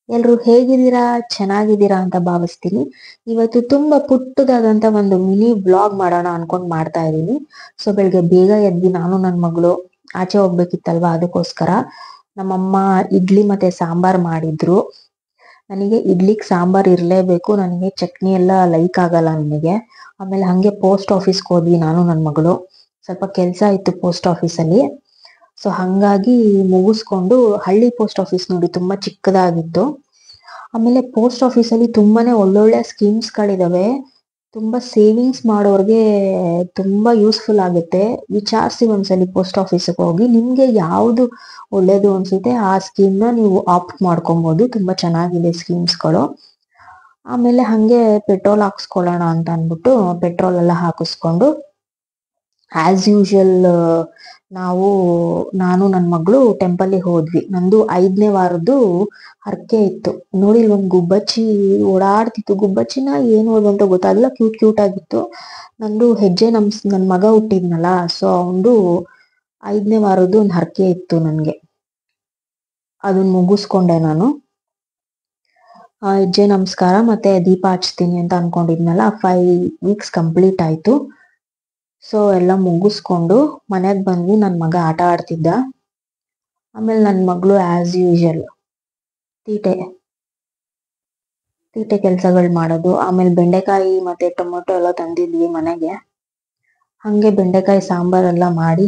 ಎಲ್ರು ಹೇಗಿದ್ದೀರಾ? ಚೆನ್ನಾಗಿದ್ದೀರಾ ಅಂತ ಭಾವಿಸ್ತೀನಿ. ಇವತ್ತು ತುಂಬಾ ಪುಟ್ಟದಾದಂತ ಒಂದು ಮಿನಿ ವ್ಲಾಗ್ ಮಾಡೋಣ ಅನ್ಕೊಂಡ್ ಮಾಡ್ತಾ ಇದೀನಿ. ಸೊ ಬೆಳಿಗ್ಗೆ ಬೇಗ ಎದ್ದಿ ನಾನು ನನ್ ಮಗಳು ಆಚೆ ಹೋಗ್ಬೇಕಿತ್ತಲ್ವಾ, ಅದಕ್ಕೋಸ್ಕರ ನಮ್ಮಮ್ಮ ಇಡ್ಲಿ ಮತ್ತೆ ಸಾಂಬಾರ್ ಮಾಡಿದ್ರು. ನನಗೆ ಇಡ್ಲಿಗ್ ಸಾಂಬಾರ್ ಇರ್ಲೇಬೇಕು, ನನಗೆ ಚಟ್ನಿ ಎಲ್ಲ ಲೈಕ್ ಆಗಲ್ಲ ನನಗೆ. ಆಮೇಲೆ ಹಂಗೆ ಪೋಸ್ಟ್ ಆಫೀಸ್ಗೆ ಹೋದ್ವಿ ನಾನು ನನ್ ಮಗಳು. ಸ್ವಲ್ಪ ಕೆಲ್ಸ ಇತ್ತು ಪೋಸ್ಟ್ ಆಫೀಸಲ್ಲಿ. ಸೊ ಹಂಗಾಗಿ ಮುಗಿಸ್ಕೊಂಡು, ಹಳ್ಳಿ ಪೋಸ್ಟ್ ಆಫೀಸ್ ನೋಡಿ ತುಂಬಾ ಚಿಕ್ಕದಾಗಿತ್ತು. ಆಮೇಲೆ ಪೋಸ್ಟ್ ಆಫೀಸ್ ಅಲ್ಲಿ ತುಂಬಾನೇ ಒಳ್ಳೊಳ್ಳೆ ಸ್ಕೀಮ್ಸ್ ಗಳಿದಾವೆ. ತುಂಬಾ ಸೇವಿಂಗ್ಸ್ ಮಾಡೋರ್ಗೆ ತುಂಬಾ ಯೂಸ್ಫುಲ್ ಆಗುತ್ತೆ. ವಿಚಾರಿಸಿ ಒಂದ್ಸಲಿ ಪೋಸ್ಟ್ ಆಫೀಸ್ಗೆ ಹೋಗಿ, ನಿಮ್ಗೆ ಯಾವ್ದು ಒಳ್ಳೇದು ಅನ್ಸುತ್ತೆ ಆ ಸ್ಕೀಮ್ ನ ನೀವು ಆಪ್ಟ್ ಮಾಡ್ಕೊಬಹುದು. ತುಂಬಾ ಚೆನ್ನಾಗಿದೆ ಸ್ಕೀಮ್ಸ್ ಗಳು. ಆಮೇಲೆ ಹಂಗೆ ಪೆಟ್ರೋಲ್ ಹಾಕ್ಸ್ಕೊಳ್ಳೋಣ ಅಂತ ಅನ್ಬಿಟ್ಟು ಪೆಟ್ರೋಲ್ ಎಲ್ಲ ಹಾಕಿಸ್ಕೊಂಡು, ಆಸ್ ಯೂಶುವಲ್ ನಾವು ನಾನು ನನ್ ಮಗಳು ಟೆಂಪಲ್ ಹೋದ್ವಿ. ನಂದು 5ನೇ ವಾರದ್ದು ಹರಕೆ ಇತ್ತು. ನೋಡಿ, ಒಂದ್ ಗುಬ್ಬಚ್ಚಿ ಓಡಾಡ್ತಿತ್ತು. ಗುಬ್ಬಚ್ಚಿನ ಏನು ಅಂತ ಗೊತ್ತಾಗಲ್ಲ, ಕ್ಯೂಟ್ ಕ್ಯೂಟ್ ಆಗಿತ್ತು. ನಂದು ನನ್ ಮಗ ಹುಟ್ಟಿದ್ನಲ್ಲ, ಸೊ ಅವನ್ದು 5ನೇ ವಾರದ್ದು ಒಂದ್ ಹರಕೆ ಇತ್ತು ನನ್ಗೆ. ಅದನ್ನ ಮುಗಿಸ್ಕೊಂಡೆ ನಾನು. ಹೆಜ್ಜೆ ನಮಸ್ಕಾರ ಮತ್ತೆ ದೀಪ ಹಚ್ತೀನಿ ಅಂತ ಅನ್ಕೊಂಡಿದ್ನಲ್ಲ, 5 ವೀಕ್ಸ್ ಕಂಪ್ಲೀಟ್ ಆಯ್ತು. ಸೊ ಎಲ್ಲ ಮುಗಿಸ್ಕೊಂಡು ಮನೆಗ್ ಬಂದ್ವಿ. ನನ್ ಮಗ ಆಟ ಆಡ್ತಿದ್ದ. ಆಮೇಲೆ ನನ್ ಮಗಳು ಆಸ್ ಯೂಶುವಲ್ ತೀಟೆ ತೀಟೆ ಕೆಲ್ಸಗಳು ಮಾಡೋದು. ಆಮೇಲೆ ಬೆಂಡೆಕಾಯಿ ಮತ್ತೆ ಟೊಮೊಟೊ ಎಲ್ಲ ತಂದಿದ್ವಿ ಮನೆಗೆ. ಹಂಗೆ ಬೆಂಡೆಕಾಯಿ ಸಾಂಬಾರೆಲ್ಲ ಮಾಡಿ,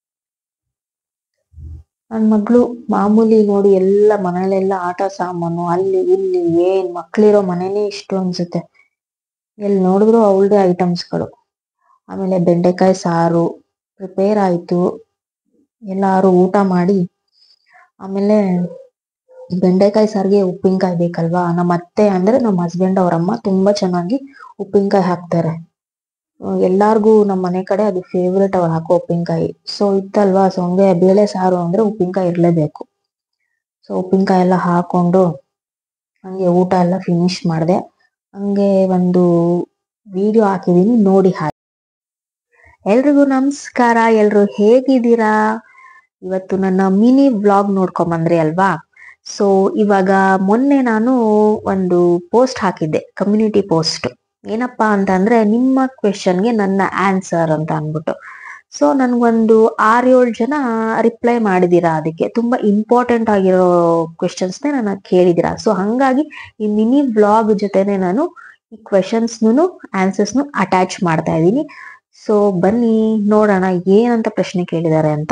ನನ್ ಮಗಳು ಮಾಮೂಲಿ ನೋಡಿ, ಎಲ್ಲ ಮನೇಲೆಲ್ಲ ಆಟ ಸಾಮಾನು ಅಲ್ಲಿ ಇಲ್ಲಿ, ಏನ್ ಮಕ್ಳಿರೋ ಮನೇನೇ ಇಷ್ಟು ಅನ್ಸುತ್ತೆ. ಎಲ್ಲಿ ನೋಡಿದ್ರು ಅವಳದೇ ಐಟಮ್ಸ್ಗಳು. ಆಮೇಲೆ ಬೆಂಡೆಕಾಯಿ ಸಾರು ಪ್ರಿಪೇರ್ ಆಯ್ತು. ಎಲ್ಲಾರು ಊಟ ಮಾಡಿ, ಆಮೇಲೆ ಬೆಂಡೆಕಾಯಿ ಸಾರಿಗೆ ಉಪ್ಪಿನಕಾಯಿ ಬೇಕಲ್ವಾ. ನಮ್ಮ ಅತ್ತೆ ಅಂದ್ರೆ ನಮ್ಮ ಹಸ್ಬೆಂಡ್ ಅವರಮ್ಮ ತುಂಬಾ ಚೆನ್ನಾಗಿ ಉಪ್ಪಿನಕಾಯಿ ಹಾಕ್ತಾರೆ. ಎಲ್ಲಾರ್ಗು ನಮ್ಮ ಮನೆ ಕಡೆ ಅದು ಫೇವ್ರೇಟ್, ಅವ್ರು ಹಾಕೋ ಉಪ್ಪಿನಕಾಯಿ. ಸೊ ಇತ್ತಲ್ವಾ, ಸೊ ಹಂಗೆ ಬೇಳೆ ಸಾರು ಅಂದ್ರೆ ಉಪ್ಪಿನಕಾಯಿ ಇರ್ಲೇಬೇಕು. ಸೊ ಉಪ್ಪಿನಕಾಯಿ ಎಲ್ಲ ಹಾಕೊಂಡು ಹಂಗೆ ಊಟ ಎಲ್ಲ ಫಿನಿಶ್ ಮಾಡಿದೆ. ಹಂಗೆ ಒಂದು ವಿಡಿಯೋ ಹಾಕಿದೀನಿ, ನೋಡಿ. ಎಲ್ರಿಗೂ ನಮಸ್ಕಾರ. ಎಲ್ರು ಹೇಗಿದ್ದೀರಾ? ಇವತ್ತು ನನ್ನ ಮಿನಿ ವ್ಲಾಗ್ ನೋಡ್ಕೊಂಬಂದ್ರಿ ಅಲ್ವಾ. ಸೊ ಇವಾಗ ಮೊನ್ನೆ ನಾನು ಒಂದು ಪೋಸ್ಟ್ ಹಾಕಿದ್ದೆ, ಕಮ್ಯುನಿಟಿ ಪೋಸ್ಟ್. ಏನಪ್ಪಾ ಅಂತ ಅಂದ್ರೆ, ನಿಮ್ಮ ಕ್ವೆಶನ್ಗೆ ನನ್ನ ಆನ್ಸರ್ ಅಂತ ಅನ್ಬಿಟ್ಟು. ಸೊ ನನ್ಗೊಂದು 6-7 ಜನ ರಿಪ್ಲೈ ಮಾಡಿದೀರಾ. ಅದಕ್ಕೆ ತುಂಬಾ ಇಂಪಾರ್ಟೆಂಟ್ ಆಗಿರೋ ಕ್ವೆಶನ್ಸ್ ನನ್ನ ಕೇಳಿದೀರಾ. ಸೊ ಹಂಗಾಗಿ ಈ ಮಿನಿ ವ್ಲಾಗ್ ಜೊತೆನೆ ನಾನು ಈ ಕ್ವೆಶನ್ಸ್ನು ಆನ್ಸರ್ಸ್ನು ಅಟ್ಯಾಚ್ ಮಾಡ್ತಾ ಇದ್ದೀನಿ. ಸೊ ಬನ್ನಿ ನೋಡೋಣ ಏನಂತ ಪ್ರಶ್ನೆ ಕೇಳಿದ್ದಾರೆ ಅಂತ.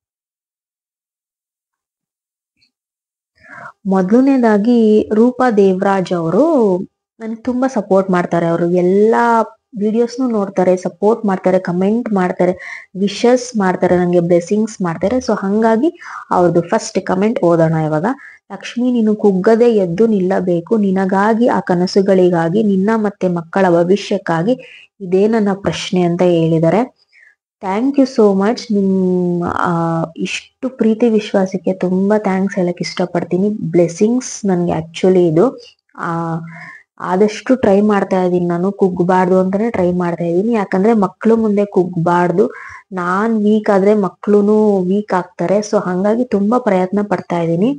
ಮೊದಲನೇದಾಗಿ ರೂಪಾ ದೇವರಾಜ್ ಅವರು ನನಗೆ ತುಂಬಾ ಸಪೋರ್ಟ್ ಮಾಡ್ತಾರೆ. ಅವರು ಎಲ್ಲಾ ವಿಡಿಯೋಸ್ನು ನೋಡ್ತಾರೆ, ಸಪೋರ್ಟ್ ಮಾಡ್ತಾರೆ, ಕಮೆಂಟ್ ಮಾಡ್ತಾರೆ, ವಿಶಸ್ ಮಾಡ್ತಾರೆ, ನಂಗೆ ಬ್ಲೆಸ್ಸಿಂಗ್ಸ್ ಮಾಡ್ತಾರೆ. ಸೊ ಹಂಗಾಗಿ ಅವ್ರದ್ದು ಫಸ್ಟ್ ಕಮೆಂಟ್ ಓದೋಣ ಇವಾಗ. ಲಕ್ಷ್ಮಿ, ನೀನು ಕುಗ್ಗದೆ ಎದ್ದು ನಿಲ್ಲಬೇಕು. ನಿನಗಾಗಿ, ಆ ಕನಸುಗಳಿಗಾಗಿ, ನಿನ್ನ ಮತ್ತೆ ಮಕ್ಕಳ ಭವಿಷ್ಯಕ್ಕಾಗಿ ಇದೇ ನನ್ನ ಪ್ರಶ್ನೆ ಅಂತ ಹೇಳಿದ್ದಾರೆ. Thank you so much. ಇಷ್ಟು ಪ್ರೀತಿ ವಿಶ್ವಾಸಕ್ಕೆ ತುಂಬಾ ಥ್ಯಾಂಕ್ಸ್ ಹೇಳಕ್ ಇಷ್ಟಪಡ್ತೀನಿ. ಬ್ಲೆಸ್ಸಿಂಗ್ಸ್ ನನ್ಗೆ ಆಕ್ಚುಲಿ ಇದು. ಆದಷ್ಟು ಟ್ರೈ ಮಾಡ್ತಾ ಇದ್ದೀನಿ, ನಾನು ಕುಗ್ಗಬಾರ್ದು ಅಂತಾನೆ ಟ್ರೈ ಮಾಡ್ತಾ ಇದ್ದೀನಿ. ಯಾಕಂದ್ರೆ ಮಕ್ಳು ಮುಂದೆ ಕುಗ್ಗಬಾರ್ದು. ನಾನ್ ವೀಕ್ ಆದ್ರೆ ಮಕ್ಳುನು ವೀಕ್ ಆಗ್ತಾರೆ. ಸೊ ಹಂಗಾಗಿ ತುಂಬಾ ಪ್ರಯತ್ನ ಪಡ್ತಾ ಇದ್ದೀನಿ.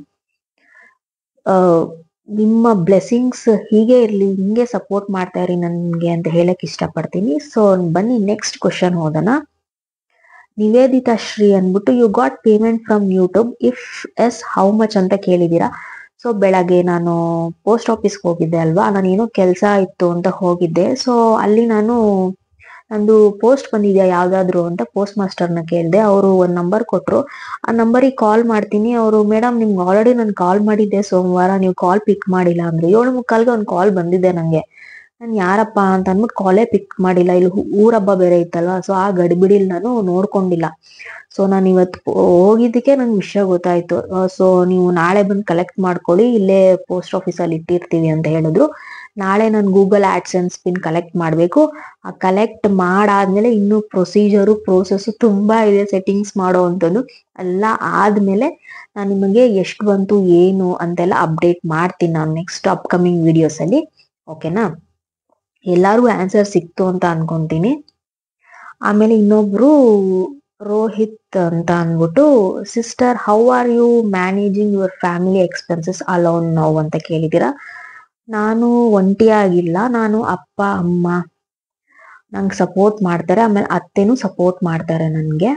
ನಿಮ್ಮ ಬ್ಲೆಸ್ಸಿಂಗ್ಸ್ ಹೀಗೆ ಇರ್ಲಿ, ಹಿಂಗೆ ಸಪೋರ್ಟ್ ಮಾಡ್ತಾ ಇರಿ ನನ್ಗೆ ಅಂತ ಹೇಳಕ್ ಇಷ್ಟಪಡ್ತೀನಿ. ಸೊ ಬನ್ನಿ ನೆಕ್ಸ್ಟ್ ಕ್ವಶನ್ ಓದೋಣ. ನಿವೇದಿತಾ ಶ್ರೀ ಅನ್ಬಿಟ್ಟು, you got payment from YouTube, if yes how much ಅಂತ ಕೇಳಿದೀರಾ. ಸೊ ಬೆಳಗ್ಗೆ ನಾನು ಪೋಸ್ಟ್ ಆಫೀಸ್ಗೆ ಹೋಗಿದ್ದೆ ಅಲ್ವಾ, ನಾನೇನೋ ಕೆಲಸ ಇತ್ತು ಅಂತ ಹೋಗಿದ್ದೆ. ಸೊ ಅಲ್ಲಿ ನಂದು ಪೋಸ್ಟ್ ಬಂದಿದ್ಯಾ ಯಾವ್ದಾದ್ರು ಅಂತ ಪೋಸ್ಟ್ ಮಾಸ್ಟರ್ನ ಕೇಳಿದೆ. ಅವರು ಒಂದ್ ನಂಬರ್ ಕೊಟ್ರು. ಆ ನಂಬರಿಗೆ ಕಾಲ್ ಮಾಡ್ತೀನಿ. ಅವರು, ಮೇಡಮ್ ನಿಮ್ಗೆ ಆಲ್ರೆಡಿ ನಾನು ಕಾಲ್ ಮಾಡಿದ್ದೆ ಸೋಮವಾರ, ನೀವು ಕಾಲ್ ಪಿಕ್ ಮಾಡಿಲ್ಲ ಅಂದ್ರು. 7:45ಗೆ ಒಂದು ಕಾಲ್ ಬಂದಿದೆ ನಂಗೆ. ನಾನು ಯಾರಪ್ಪ ಅಂತ ಅಂದ್ಬಿಟ್ಟು ಕಾಲೇ ಪಿಕ್ ಮಾಡಿಲ್ಲ. ಇಲ್ಲಿ ಊರ ಹಬ್ಬ ಬೇರೆ ಇತ್ತಲ್ವಾ, ಸೊ ಆ ಗಡಿಬಿಡಿಲಿ ನಾನು ನೋಡ್ಕೊಂಡಿಲ್ಲ. ಸೊ ನಾನು ಇವತ್ತು ಹೋಗಿದ್ದಕ್ಕೆ ನಂಗೆ ವಿಷಯ ಗೊತ್ತಾಯ್ತು. ಸೊ ನೀವು ನಾಳೆ ಬಂದು ಕಲೆಕ್ಟ್ ಮಾಡ್ಕೊಳ್ಳಿ, ಇಲ್ಲೇ ಪೋಸ್ಟ್ ಆಫೀಸಲ್ಲಿ ಇಟ್ಟಿರ್ತೀವಿ ಅಂತ ಹೇಳಿದ್ರು. ನಾಳೆ ನಾನು ಗೂಗಲ್ ಆಡ್ಸೆನ್ಸ್ ಪಿನ್ ಕಲೆಕ್ಟ್ ಮಾಡಬೇಕು. ಆ ಕಲೆಕ್ಟ್ ಮಾಡಾದ್ಮೇಲೆ ಇನ್ನು ಪ್ರೋಸೆಸ್ ತುಂಬಾ ಇದೆ, ಸೆಟ್ಟಿಂಗ್ಸ್ ಮಾಡೋ ಅಂಥದ್ದು ಎಲ್ಲ ಆದ್ಮೇಲೆ ನಾನು ನಿಮಗೆ ಎಷ್ಟು ಬಂತು ಏನು ಅಂತೆಲ್ಲ ಅಪ್ಡೇಟ್ ಮಾಡ್ತೀನಿ ನಾನು ನೆಕ್ಸ್ಟ್ ಅಪ್ಕಮಿಂಗ್ ವಿಡಿಯೋಸ್ ಅಲ್ಲಿ. ಓಕೆನಾ? ಎಲ್ಲಾರ್ಗು ಆನ್ಸರ್ ಸಿಕ್ತು ಅಂತ ಅನ್ಕೊಂತೀನಿ. ಆಮೇಲೆ ಇನ್ನೊಬ್ರು ರೋಹಿತ್ ಅಂತ ಅಂದ್ಬಿಟ್ಟು, sister how are you managing your family expenses alone now ಅಂತ ಕೇಳಿದ್ದೀರಾ. ನಾನು ಒಂಟಿಯಾಗಿಲ್ಲ, ನಾನು ಅಪ್ಪ ಅಮ್ಮ ನಂಗೆ ಸಪೋರ್ಟ್ ಮಾಡ್ತಾರೆ, ಆಮೇಲೆ ಅತ್ತೆನೂ ಸಪೋರ್ಟ್ ಮಾಡ್ತಾರೆ ನನಗೆ.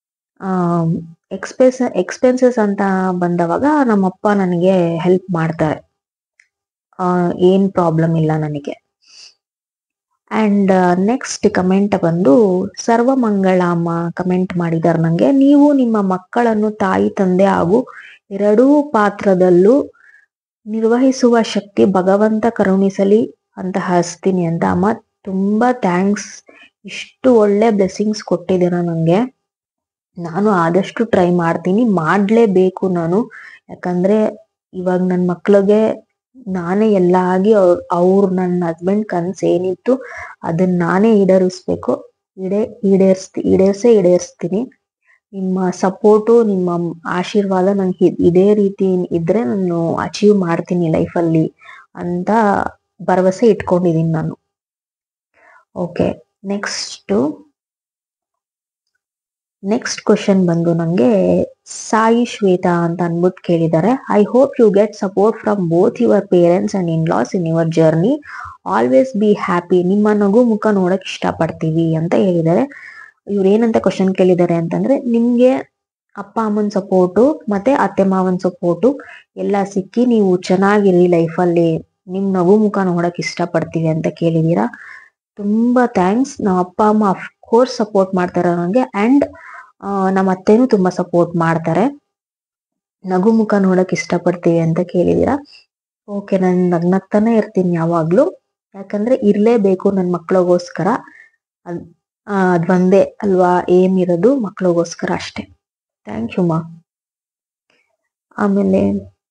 ಎಕ್ಸ್ಪೆನ್ಸಸ್ ಅಂತ ಬಂದವಾಗ ನಮ್ಮಪ್ಪ ನನಗೆ ಹೆಲ್ಪ್ ಮಾಡ್ತಾರೆ, ಏನ್ ಪ್ರಾಬ್ಲಮ್ ಇಲ್ಲ ನನಗೆ. ಅಂಡ್ ನೆಕ್ಸ್ಟ್ ಕಮೆಂಟ್ ಬಂದು ಸರ್ವಮಂಗಳಮ್ಮ ಕಮೆಂಟ್ ಮಾಡಿದಾರೆ ನಂಗೆ, ನೀವು ನಿಮ್ಮ ಮಕ್ಕಳನ್ನು ತಾಯಿ ತಂದೆ ಹಾಗೂ ಎರಡೂ ಪಾತ್ರದಲ್ಲೂ ನಿರ್ವಹಿಸುವ ಶಕ್ತಿ ಭಗವಂತ ಕರುಣಿಸಲಿ ಅಂತ ಹಸ್ತೀನಿ ಅಂತ. ಅಮ್ಮ ತುಂಬಾ ಥ್ಯಾಂಕ್ಸ್, ಇಷ್ಟು ಒಳ್ಳೆ ಬ್ಲೆಸ್ಸಿಂಗ್ಸ್ ಕೊಟ್ಟಿದ್ದೀರ ನಂಗೆ. ನಾನು ಆದಷ್ಟು ಟ್ರೈ ಮಾಡ್ತೀನಿ, ಮಾಡ್ಲೇಬೇಕು ನಾನು. ಯಾಕಂದ್ರೆ ಇವಾಗ ನನ್ನ ಮಕ್ಳಿಗೆ ನಾನೇ ಎಲ್ಲ ಆಗಿ ಅವ್ರು ನನ್ನ ಹಸ್ಬೆಂಡ್ ಕನ್ಸು ಏನಿತ್ತು ಅದನ್ನ ನಾನೇ ಈಡೇರಿಸ್ಬೇಕು, ಈಡೇರಿಸ್ತೀನಿ. ನಿಮ್ಮ ಸಪೋರ್ಟು, ನಿಮ್ಮ ಆಶೀರ್ವಾದ ನಂಗೆ ಇದೇ ರೀತಿ ಇದ್ರೆ ನಾನು ಅಚೀವ್ ಮಾಡ್ತೀನಿ ಲೈಫಲ್ಲಿ ಅಂತ ಭರವಸೆ ಇಟ್ಕೊಂಡಿದ್ದೀನಿ ನಾನು. ಓಕೆ, ನೆಕ್ಸ್ಟ್ ಕ್ವಶನ್ ಬಂದು ನಂಗೆ ಸಾಯಿ ಶ್ವೇತಾ ಅಂತ ಅನ್ಬಿಟ್ಟು ಕೇಳಿದ್ದಾರೆ. I hope you get support from both your parents and in laws in your journey. Always be happy. ನಿಮ್ಮ ನಗು ಮುಖ ನೋಡಕ್ ಇಷ್ಟಪಡ್ತೀವಿ ಅಂತ ಹೇಳಿದ್ದಾರೆ. ಇವ್ರು ಏನಂತ ಕ್ವಶನ್ ಕೇಳಿದ್ದಾರೆ ಅಂತಂದ್ರೆ, ನಿಮ್ಗೆ ಅಪ್ಪ ಅಮ್ಮನ ಸಪೋರ್ಟು ಮತ್ತೆ ಅತ್ತೆ ಮಾವನ್ ಸಪೋರ್ಟು ಎಲ್ಲ ಸಿಕ್ಕಿ ನೀವು ಚೆನ್ನಾಗಿರಿ ಲೈಫಲ್ಲಿ, ನಿಮ್ ನಗು ಮುಖ ನೋಡಕ್ ಇಷ್ಟಪಡ್ತೀವಿ ಅಂತ ಕೇಳಿದೀರಾ. ತುಂಬಾ ಥ್ಯಾಂಕ್ಸ್. ನಮ್ಮ ಅಪ್ಪ ಅಮ್ಮ ಅಫ್ಕೋರ್ಸ್ ಸಪೋರ್ಟ್ ಮಾಡ್ತಾರೆ ನನಗೆ, ಅಂಡ್ ನಮ್ಮ ಅತ್ತೆನೂ ತುಂಬಾ ಸಪೋರ್ಟ್ ಮಾಡ್ತಾರೆ. ನಗು ಮುಖ ನೋಡಕ್ ಇಷ್ಟಪಡ್ತೀವಿ ಅಂತ ಕೇಳಿದೀರಾ. ಓಕೆ, ನಾನು ನಗ್ನಗ್ತಾನೆ ಇರ್ತೀನಿ ಯಾವಾಗ್ಲೂ, ಯಾಕಂದ್ರೆ ಇರ್ಲೇಬೇಕು ನನ್ನ ಮಕ್ಳಿಗೋಸ್ಕರ. ಅದೊಂದೇ ಅಲ್ವಾ ಏಮ್ ಇರೋದು, ಮಕ್ಳಿಗೋಸ್ಕರ ಅಷ್ಟೇ. ಥ್ಯಾಂಕ್ ಯು ಮಾ. ಆಮೇಲೆ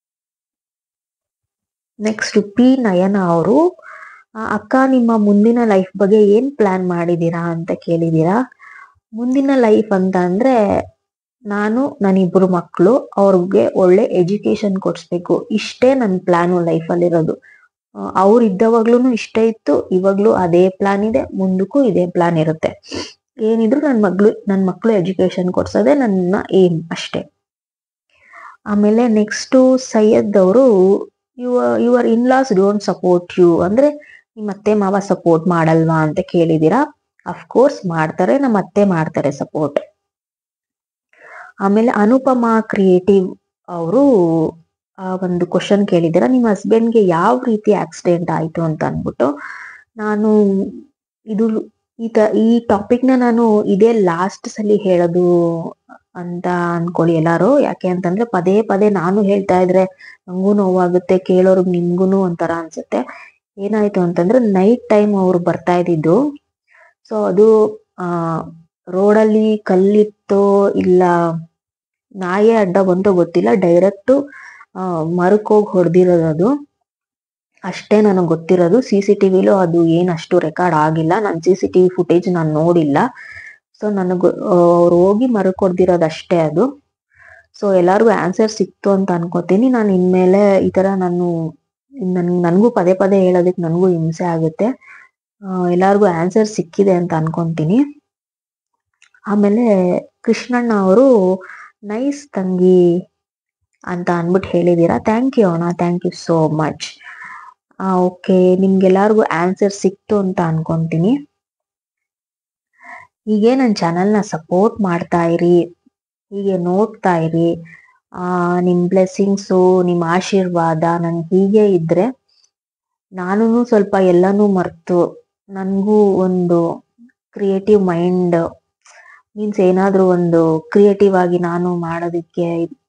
ನೆಕ್ಸ್ಟ್ ಪಿ ನಯನ ಅವರು, ಅಕ್ಕ ನಿಮ್ಮ ಮುಂದಿನ ಲೈಫ್ ಬಗ್ಗೆ ಏನ್ ಪ್ಲಾನ್ ಮಾಡಿದೀರಾ ಅಂತ ಕೇಳಿದೀರಾ. ಮುಂದಿನ ಲೈಫ್ ಅಂತ ಅಂದ್ರೆ, ನನ್ನಿಬ್ರು ಮಕ್ಕಳು, ಅವ್ರಿಗೆ ಒಳ್ಳೆ ಎಜುಕೇಶನ್ ಕೊಡ್ಸ್ಬೇಕು, ಇಷ್ಟೇ ನನ್ನ ಪ್ಲಾನು ಲೈಫಲ್ಲಿರೋದು. ಅವ್ರು ಇದ್ದವಾಗ್ಲೂ ಇಷ್ಟೇ ಇತ್ತು, ಇವಾಗ್ಲೂ ಅದೇ ಪ್ಲಾನ್ ಇದೆ, ಮುಂದಕ್ಕೂ ಇದೇ ಪ್ಲಾನ್ ಇರುತ್ತೆ. ಏನಿದ್ರು ನನ್ನ ಮಕ್ಕಳು ಎಜುಕೇಶನ್ ಕೊಡ್ಸೋದೇ ನನ್ನ ಏಮ್ ಅಷ್ಟೇ. ಆಮೇಲೆ ನೆಕ್ಸ್ಟ್ ಸೈಯದ್ ಅವರು, your in laws don't support you ಅಂದ್ರೆ, ನಿಮ್ಮ ಅತ್ತೆ ಮಾವ ಸಪೋರ್ಟ್ ಮಾಡಲ್ವಾ ಅಂತ ಕೇಳಿದೀರಾ. ಅಫ್ಕೋರ್ಸ್ ಮಾಡ್ತಾರೆ, ನಮ್ಮ ಅತ್ತೆ ಮಾಡ್ತಾರೆ ಸಪೋರ್ಟ್. ಆಮೇಲೆ ಅನುಪಮಾ ಕ್ರಿಯೇಟಿವ್ ಅವರು ಒಂದು ಕ್ವಶನ್ ಕೇಳಿದ್ದೀರಾ, ನಿಮ್ಮ ಹಸ್ಬೆಂಡ್ಗೆ ಯಾವ ರೀತಿ ಆಕ್ಸಿಡೆಂಟ್ ಆಯ್ತು ಅಂತ ಅನ್ಬಿಟ್ಟು. ನಾನು ಈ ಟಾಪಿಕ್ನ ನಾನು ಇದೇ ಲಾಸ್ಟ್ ಸಲ ಹೇಳೋದು ಅಂತ ಅನ್ಕೊಳ್ಳಿ ಎಲ್ಲಾರು. ಯಾಕೆ ಅಂತಂದ್ರೆ ಪದೇ ಪದೇ ನಾನು ಹೇಳ್ತಾ ಇದ್ರೆ ನಂಗೂ ನೋವಾಗುತ್ತೆ, ಕೇಳೋರ್ಗ್ ನಿಮ್ಗೂನು ಒಂಥರ ಅನ್ಸುತ್ತೆ. ಏನಾಯ್ತು ಅಂತಂದ್ರೆ, ನೈಟ್ ಟೈಮ್ ಅವ್ರು ಬರ್ತಾ ಇದ್ದಿದ್ದು. ಸೊ ಅದು ರೋಡಲ್ಲಿ ಕಲ್ಲಿತ್ತೋ ಇಲ್ಲ ನಾಯೇ ಅಡ್ಡ ಬಂತೋ ಗೊತ್ತಿಲ್ಲ, ಡೈರೆಕ್ಟ್ ಮರಕ್ ಹೋಗಿ ಹೊಡೆದಿರೋದು ಅದು. ಅಷ್ಟೇ ನನಗೆ ಗೊತ್ತಿರೋದು. CCTVಲೂ ಅದು ಏನಷ್ಟು ರೆಕಾರ್ಡ್ ಆಗಿಲ್ಲ, ನಾನು CCTV ಫುಟೇಜ್ ನಾನು ನೋಡಿಲ್ಲ. ಸೊ ಅವ್ರು ಹೋಗಿ ಮರಕ್ ಹೊಡೆದಿರೋದು ಅಷ್ಟೇ ಅದು. ಸೊ ಎಲ್ಲಾರ್ಗು ಆನ್ಸರ್ ಸಿಕ್ತು ಅಂತ ಅನ್ಕೋತೀನಿ. ನಾನು ಇನ್ಮೇಲೆ ಈ ತರ ನನ್ಗೂ ಪದೇ ಪದೇ ಹೇಳೋದಕ್ಕೆ ನನಗೂ ಹಿಂಸೆ ಆಗುತ್ತೆ. ಎಲ್ಲಾರ್ಗು ಆನ್ಸರ್ ಸಿಕ್ಕಿದೆ ಅಂತ ಅನ್ಕೊಂತೀನಿ. ಆಮೇಲೆ ಕೃಷ್ಣಣ್ಣ ಅವರು ನೈಸ್ ತಂಗಿ ಅಂತ ಅನ್ಬಿಟ್ಟು ಹೇಳಿದೀರಾ. ಥ್ಯಾಂಕ್ ಯು ಅಣ್ಣ, thank you so much. Okay, ನಿಮ್ಗೆಲ್ಲಾರ್ಗು ಆನ್ಸರ್ ಸಿಕ್ತು ಅಂತ ಅನ್ಕೊಂತೀನಿ. ಹೀಗೆ ನನ್ನ ಚಾನಲ್ನ ಸಪೋರ್ಟ್ ಮಾಡ್ತಾ ಇರಿ, ಹೀಗೆ ನೋಡ್ತಾ ಇರಿ. ನಿಮ್ ಬ್ಲೆಸ್ಸಿಂಗ್ಸು, ನಿಮ್ಮ ಆಶೀರ್ವಾದ ನನ್ಗೆ ಹೀಗೆ ಇದ್ರೆ ನಾನು ಸ್ವಲ್ಪ ಎಲ್ಲಾನು ಮರ್ತು ನನ್ಗೂ ಒಂದು ಕ್ರಿಯೇಟಿವ್ ಮೈಂಡ್ ಮೀನ್ಸ್ ಏನಾದ್ರೂ ಒಂದು ಕ್ರಿಯೇಟಿವ್ ಆಗಿ ನಾನು ಮಾಡೋದಕ್ಕೆ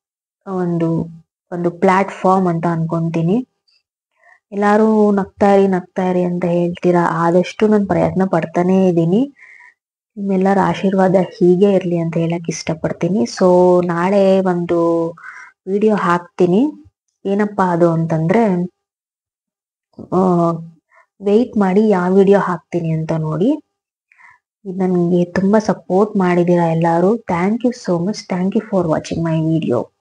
ಒಂದು ಪ್ಲಾಟ್ಫಾರ್ಮ್ ಅಂತ ಅನ್ಕೊಂತೀನಿ. ಎಲ್ಲಾರು ನಗ್ತಾ ಇರಿ ಅಂತ ಹೇಳ್ತೀರಾ. ಆದಷ್ಟು ನಾನು ಪ್ರಯತ್ನ ಪಡ್ತಾನೆ ಇದ್ದೀನಿ. ನಿಮ್ಮೆಲ್ಲರ ಆಶೀರ್ವಾದ ಹೀಗೆ ಇರ್ಲಿ ಅಂತ ಹೇಳಕ್ ಇಷ್ಟಪಡ್ತೀನಿ. ಸೊ ನಾಳೆ ಒಂದು ವಿಡಿಯೋ ಹಾಕ್ತೀನಿ. ಏನಪ್ಪಾ ಅದು ಅಂತಂದ್ರೆ, ವೆಯ್ಟ್ ಮಾಡಿ ಯಾವ ವಿಡಿಯೋ ಹಾಕ್ತೀನಿ ಅಂತ ನೋಡಿ. ನನಗೆ ತುಂಬಾ ಸಪೋರ್ಟ್ ಮಾಡಿದೀರಾ ಎಲ್ಲಾರು. Thank you so much. Thank you for watching my video.